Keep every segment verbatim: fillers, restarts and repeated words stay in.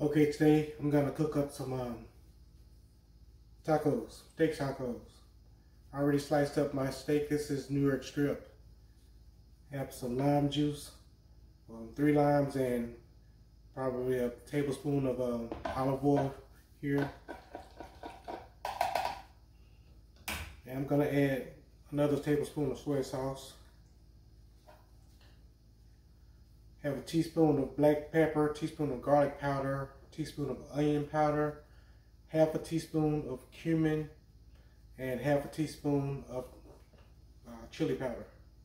Okay, today I'm gonna cook up some um, tacos, steak tacos. I already sliced up my steak. This is New York strip. Have some lime juice, um, three limes, and probably a tablespoon of um, olive oil here. And I'm gonna add another tablespoon of soy sauce. Have a teaspoon of black pepper, teaspoon of garlic powder, teaspoon of onion powder, half a teaspoon of cumin, and half a teaspoon of uh, chili powder.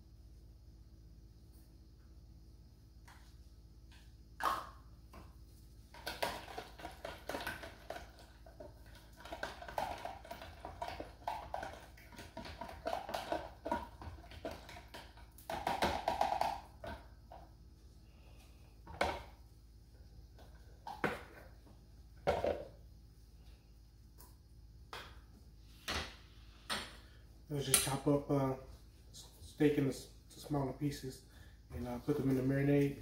Let's just chop up uh, steak into smaller pieces and uh, put them in the marinade.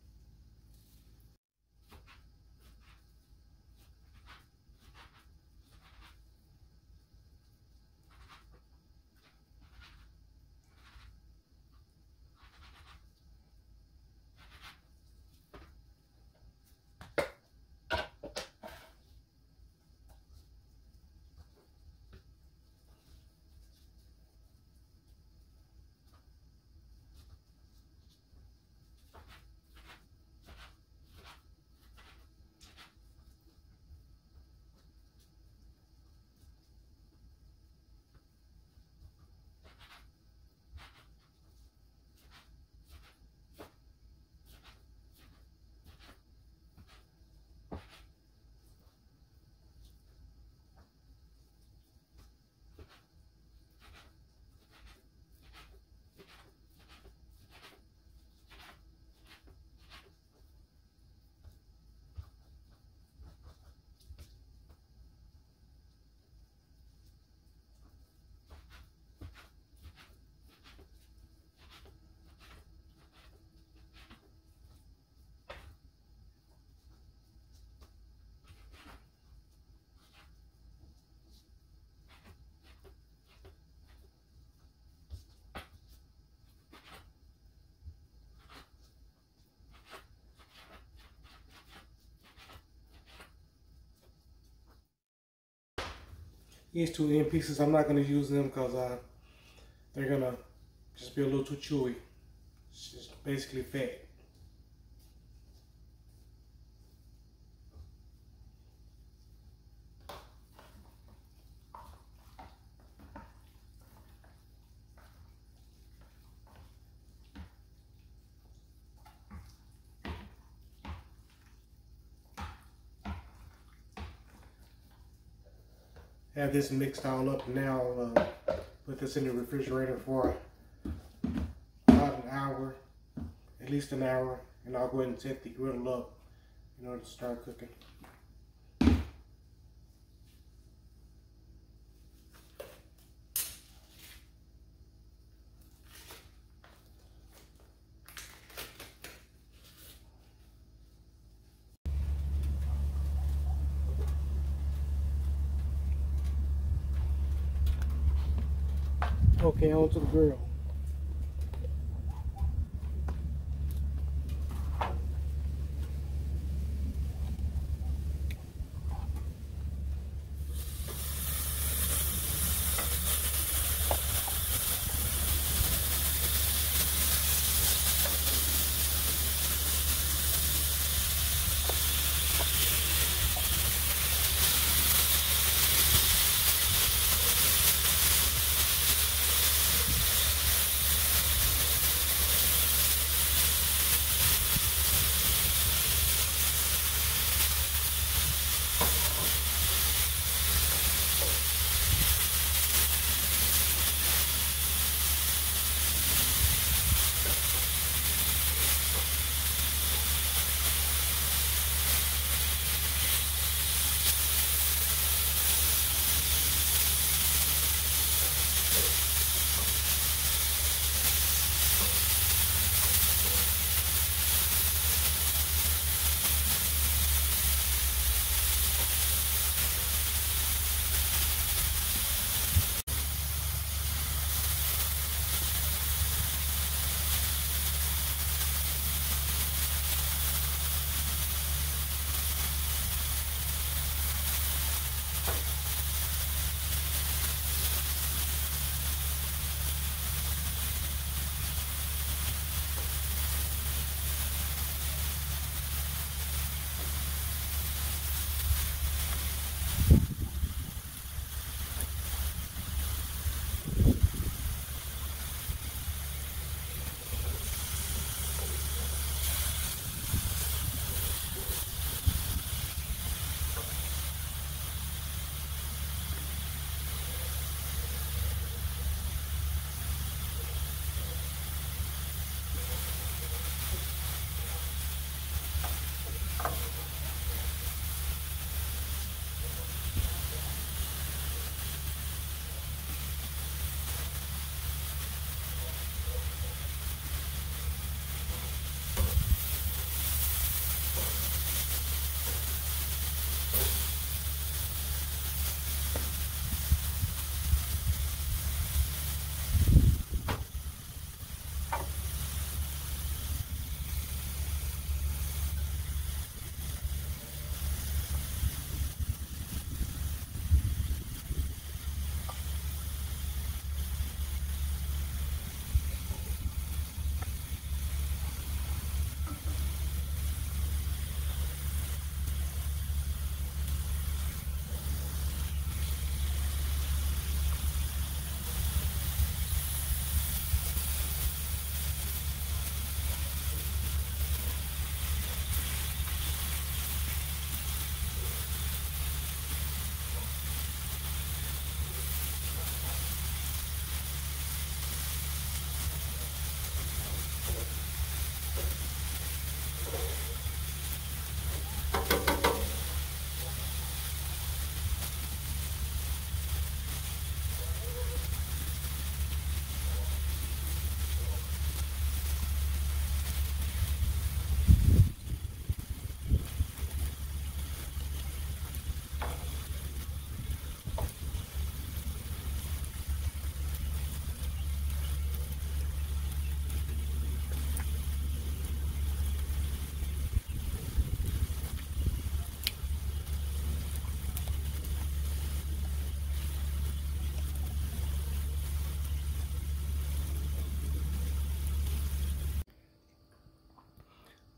These two end pieces, I'm not going to use them because uh, they're going to just be a little too chewy. It's just basically fat. Have this mixed all up. Now uh, put this in the refrigerator for about an hour, at least an hour, and I'll go ahead and set the griddle up in order to start cooking. Okay, onto the grill.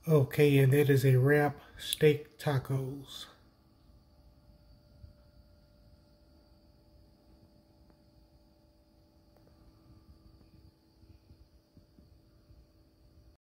Okay, and that is a wrap steak tacos.